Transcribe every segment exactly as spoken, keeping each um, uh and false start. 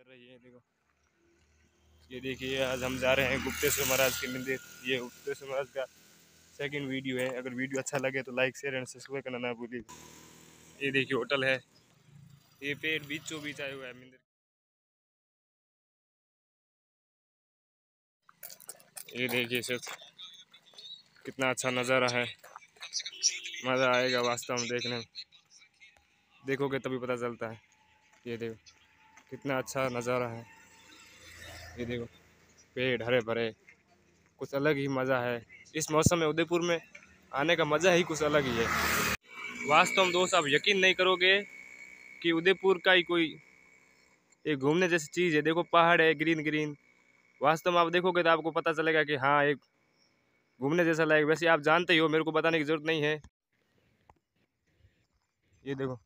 रही है। देखो ये देखिए, आज हम जा रहे हैं गुप्तेश्वर महाराज के मंदिर। ये गुप्तेश्वर महाराज का सेकंड वीडियो है। अगर वीडियो अच्छा लगे तो लाइक शेयर एंड सब्सक्राइब करना ना भूलिए। ये देखिए होटल है, ये पेड़ बीचों बीच आया हुआ है मंदिर। ये देखिए सिर्फ कितना अच्छा नज़ारा है, मज़ा आएगा वास्तव में देखने में। देखोगे तभी पता चलता है। ये देखो कितना अच्छा नज़ारा है। ये देखो पेड़ हरे भरे, कुछ अलग ही मज़ा है। इस मौसम में उदयपुर में आने का मज़ा ही कुछ अलग ही है। वास्तव में दोस्त आप यकीन नहीं करोगे कि उदयपुर का ही कोई एक घूमने जैसी चीज़ है। देखो पहाड़ है ग्रीन ग्रीन, वास्तव में आप देखोगे तो आपको पता चलेगा कि हाँ एक घूमने जैसा लायक। वैसे आप जानते ही हो, मेरे को बताने की जरूरत नहीं है। ये देखो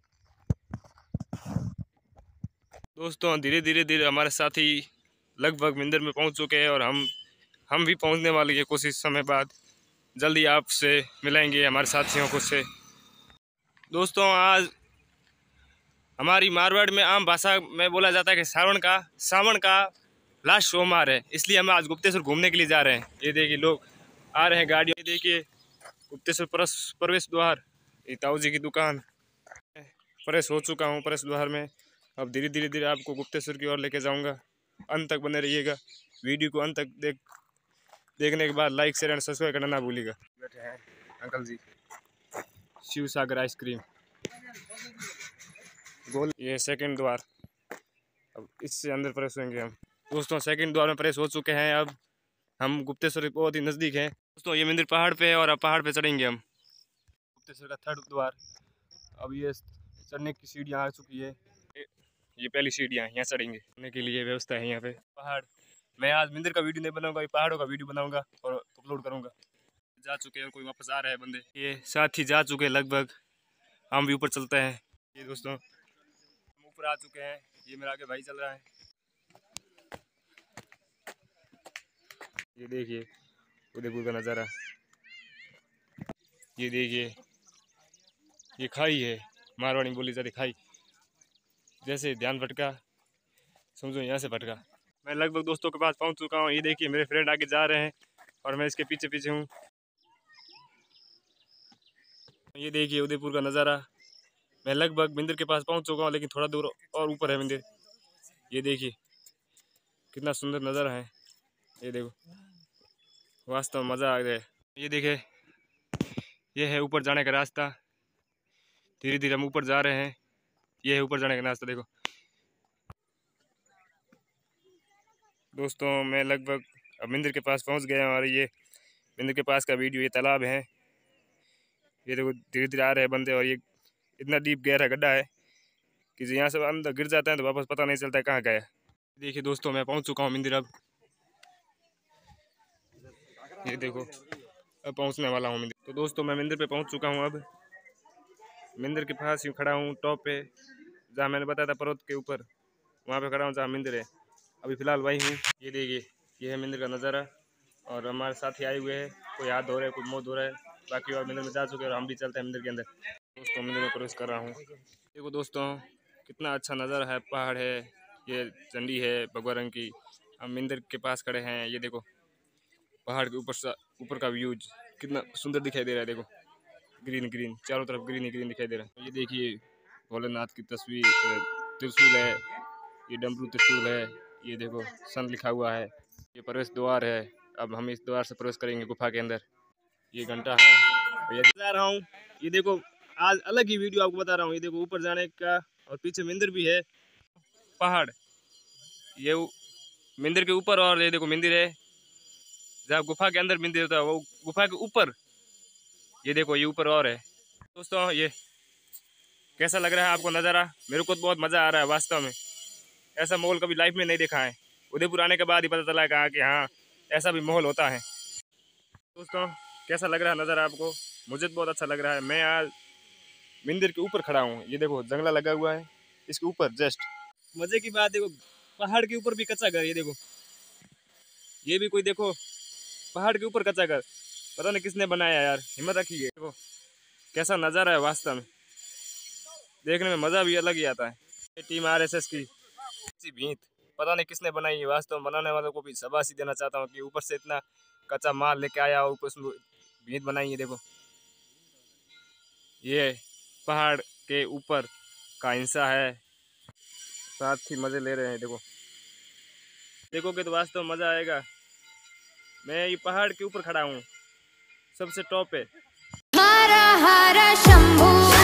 दोस्तों, धीरे धीरे धीरे हमारे साथी लगभग मंदिर में पहुंच चुके हैं और हम हम भी पहुंचने वाले हैं कुछ समय बाद। जल्दी आपसे मिलाएंगे हमारे साथियों को से। दोस्तों आज हमारी मारवाड़ में आम भाषा में बोला जाता है कि सावन का सावन का लास्ट सोमवार है, इसलिए हम आज गुप्तेश्वर घूमने के लिए जा रहे हैं। ये देखिए लोग आ रहे हैं गाड़ियों। ये देखिए गुप्तेश्वर प्रवेश द्वार, ये ताऊ जी की दुकान। प्रवेश हो चुका हूँ प्रवेश द्वार में। अब धीरे धीरे धीरे आपको गुप्तेश्वर की ओर लेके जाऊंगा। अंत तक बने रहिएगा। वीडियो को अंत तक देख देखने के बाद लाइक शेयर एंड सब्सक्राइब करना ना भूलिएगा। बैठे हैं अंकल जी, शिव सागर आइसक्रीम गोल। ये सेकंड द्वार, अब इससे अंदर प्रवेश होंगे हम। दोस्तों सेकंड द्वार में प्रवेश हो चुके हैं। अब हम गुप्तेश्वर बहुत ही नज़दीक हैं। दोस्तों ये मंदिर पहाड़ पे है और अब पहाड़ पे चढ़ेंगे हम। गुप्तेश्वर का थर्ड द्वार। अब ये चढ़ने की सीढ़ियाँ आ चुकी है। ये पहली सीढ़ियाँ, यहाँ चढ़ेंगे। चढ़ने के लिए व्यवस्था है यहाँ पे। पहाड़, मैं आज मंदिर का वीडियो नहीं बनाऊंगा, ये पहाड़ों का वीडियो बनाऊंगा और अपलोड करूंगा। जा चुके हैं और कोई वापस आ रहा है बंदे। ये साथी जा चुके हैं लगभग, हम भी ऊपर चलते हैं। ये दोस्तों हम ऊपर आ चुके हैं। ये मेरा आगे भाई चल रहा है। ये देखिए उदयपुर का नज़ारा। ये देखिए ये खाई है, मारवाड़ी में बोली जाती खाई। जैसे ध्यान भटका समझो यहाँ से भटका। मैं लगभग दोस्तों के पास पहुँच चुका हूँ। ये देखिए मेरे फ्रेंड आगे जा रहे हैं और मैं इसके पीछे पीछे हूँ। ये देखिए उदयपुर का नज़ारा। मैं लगभग मंदिर के पास पहुँच चुका हूँ, लेकिन थोड़ा दूर और ऊपर है मंदिर। ये देखिए कितना सुंदर नज़ारा है। ये देखो वास्तव में मज़ा आ गया। ये देखिए ये है ऊपर जाने का रास्ता। धीरे धीरे हम ऊपर जा रहे हैं। ये है ऊपर जाने का रास्ता। देखो दोस्तों मैं लगभग अब मंदिर के पास पहुंच गया हूँ और ये मंदिर के पास का वीडियो। ये तालाब है। ये देखो धीरे धीरे आ रहे हैं बंदे और ये इतना डीप गहरा गड्ढा है कि जो यहाँ से अंदर गिर जाता है तो वापस पता नहीं चलता है कहाँ गया। देखिए दोस्तों मैं पहुँच चुका हूँ मंदिर। अब ये देखो अब पहुँचने वाला हूँ मंदिर। तो दोस्तों मैं मंदिर पे पहुँच चुका हूँ। अब मंदिर के पास यूँ खड़ा हूँ टॉप पे, जहाँ मैंने बताया था पर्वत के ऊपर, वहाँ पे खड़ा हूँ जहाँ मंदिर है। अभी फ़िलहाल वही हूँ। ये देखिए ये है मंदिर का नज़ारा और हमारे साथी आए हुए हैं। कोई हाथ धो रहा है, कोई मुँह धो रहा है, बाकी और मंदिर में जा चुके हैं और हम भी चलते हैं मंदिर के अंदर। दोस्तों मंदिर में प्रवेश कर रहा हूँ। देखो दोस्तों कितना अच्छा नज़ारा है। पहाड़ है, ये झंडी है भगवा रंग की। हम मंदिर के पास खड़े हैं। ये देखो पहाड़ के ऊपर सा ऊपर का व्यूज कितना सुंदर दिखाई दे रहा है। देखो ग्रीन ग्रीन, चारों तरफ ग्रीन ही ग्रीन दिखाई दे रहा है। ये देखिए भोलेनाथ की तस्वीर, त्रिशूल है, ये डमरू त्रिशूल है। ये देखो सन लिखा हुआ है। ये प्रवेश द्वार है। अब हम इस द्वार से प्रवेश करेंगे गुफा के अंदर। ये घंटा है, ये बता रहा हूँ। ये देखो आज अलग ही वीडियो आपको बता रहा हूँ। ये देखो ऊपर जाने का और पीछे मंदिर भी है, पहाड़ ये मंदिर के ऊपर, और ये देखो मंदिर है जहाँ गुफा के अंदर मंदिर होता है वो गुफा के ऊपर। ये देखो ये ऊपर और है। दोस्तों ये कैसा लग रहा है आपको नज़ारा? मेरे को तो बहुत मज़ा आ रहा है वास्तव में। ऐसा माहौल कभी लाइफ में नहीं देखा है। उदयपुर आने के बाद ही पता चला कहा कि हाँ ऐसा भी माहौल होता है। दोस्तों कैसा लग रहा है नज़ारा आपको? मुझे तो बहुत अच्छा लग रहा है। मैं आज मंदिर के ऊपर खड़ा हूँ। ये देखो जंगला लगा हुआ है इसके ऊपर जस्ट। मज़े की बात देखो पहाड़ के ऊपर भी कच्चा घर। ये देखो ये भी कोई देखो पहाड़ के ऊपर कच्चा घर, पता नहीं किसने बनाया यार, हिम्मत रखी है। देखो कैसा नज़ारा है वास्तव में, देखने में मज़ा भी अलग ही आता है। टीम आर एस एस की भींत पता नहीं किसने बनाई है। वास्तव में बनाने वालों को भी शाबाशी देना चाहता हूँ कि ऊपर से इतना कच्चा माल लेके आया और ऊपर से भीत बनाई है। देखो ये पहाड़ के ऊपर का हिस्सा है, साथ ही मजे ले रहे हैं। देखो देखोगे तो वास्तव में मजा आएगा। मैं ये पहाड़ के ऊपर खड़ा हूँ, सबसे टॉप पे। हर हर शंभू।